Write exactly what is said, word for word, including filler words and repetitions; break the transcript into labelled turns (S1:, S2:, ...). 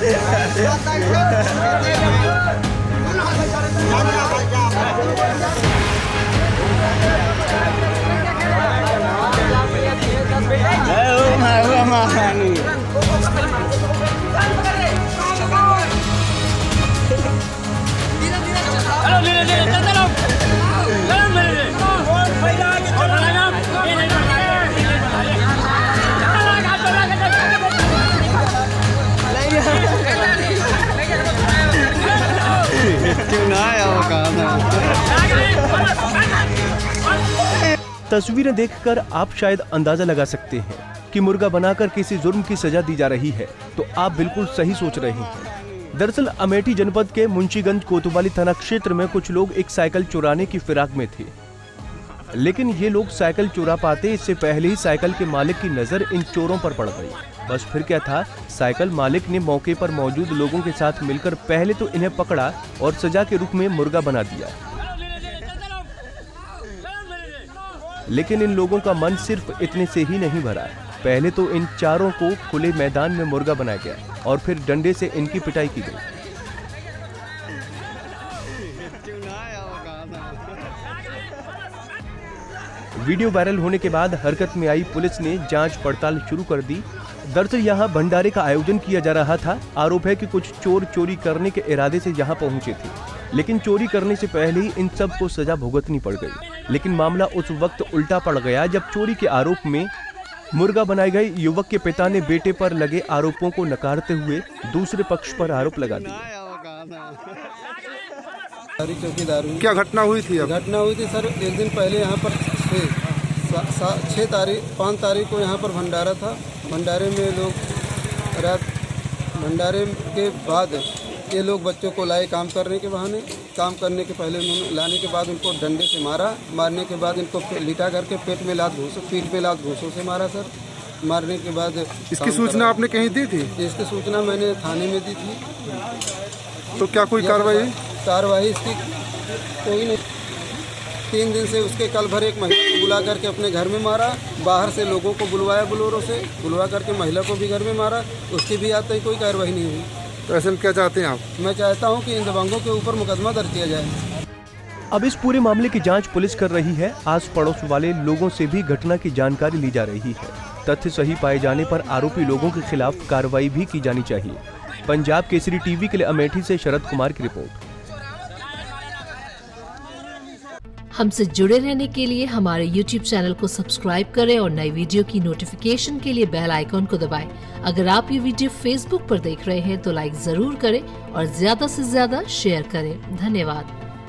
S1: तस्वीरें देखकर आप शायद अंदाजा लगा सकते हैं कि मुर्गा बनाकर किसी जुर्म की सजा दी जा रही है, तो आप बिल्कुल सही सोच रहे हैं। दरअसल अमेठी जनपद के मुंशीगंज कोतवाली थाना क्षेत्र में कुछ लोग एक साइकिल चुराने की फिराक में थे, लेकिन ये लोग साइकिल चुरा पाते इससे पहले ही साइकिल के मालिक की नजर इन चोरों पर पड़ गई। बस फिर क्या था, साइकिल मालिक ने मौके पर मौजूद लोगों के साथ मिलकर पहले तो इन्हें पकड़ा और सजा के रूप में मुर्गा बना दिया। लेकिन इन लोगों का मन सिर्फ इतने से ही नहीं भरा। पहले तो इन चारों को खुले मैदान में मुर्गा बनाया गया और फिर डंडे से इनकी पिटाई की गई। वीडियो वायरल होने के बाद हरकत में आई पुलिस ने जांच पड़ताल शुरू कर दी। दरअसल यहां भंडारे का आयोजन किया जा रहा था। आरोप है कि कुछ चोर चोरी करने के इरादे से यहां पहुंचे थे, लेकिन चोरी करने से पहले ही इन सब को सजा भुगतनी पड़ गई। लेकिन मामला उस वक्त उल्टा पड़ गया जब चोरी के आरोप में मुर्गा बनाए गए युवक के पिता ने बेटे पर लगे आरोपों को नकारते हुए दूसरे पक्ष पर आरोप लगा दिया।
S2: क्या घटना हुई थी? अब
S3: घटना हुई थी सर, एक दिन पहले यहाँ पर छः तारीख पाँच तारीख को यहाँ पर भंडारा था। भंडारे में लोग रात भंडारे के बाद ये लोग बच्चों को लाए काम करने के बहाने। काम करने के पहले उन्होंने लाने के बाद उनको डंडे से मारा। मारने के बाद इनको लिटा करके पेट में लात घूसों पीठ में लात घूसों से मारा सर। मारने के बाद
S2: इसकी सूचना आपने कहीं दी थी?
S3: इसकी सूचना मैंने थाने में दी थी।
S2: तो क्या कोई कार्रवाई
S3: कार्रवाई इसकी कोई नहीं। तीन दिन से उसके कल भर एक महिला को बुला करके अपने घर में मारा। बाहर से लोगों को बुलवाया, बुलोरों से बुलवा करके महिला को भी घर में मारा। उसकी भी आते ही कोई कार्रवाई नहीं हुई।
S2: तो ऐसे में क्या चाहते हैं आप?
S3: मैं चाहता हूं कि इन दबंगों के ऊपर मुकदमा दर्ज किया जाए।
S1: अब इस पूरे मामले की जांच पुलिस कर रही है। आस पड़ोस वाले लोगों से भी घटना की जानकारी ली जा रही है। तथ्य सही पाए जाने पर आरोपी लोगों के खिलाफ कार्रवाई भी की जानी चाहिए। पंजाब केसरी टीवी के लिए अमेठी से शरद कुमार की रिपोर्ट।
S4: हमसे जुड़े रहने के लिए हमारे यूट्यूब चैनल को सब्सक्राइब करें और नई वीडियो की नोटिफिकेशन के लिए बेल आइकॉन को दबाएं। अगर आप ये वीडियो फेसबुक पर देख रहे हैं तो लाइक जरूर करें और ज्यादा से ज्यादा शेयर करें। धन्यवाद।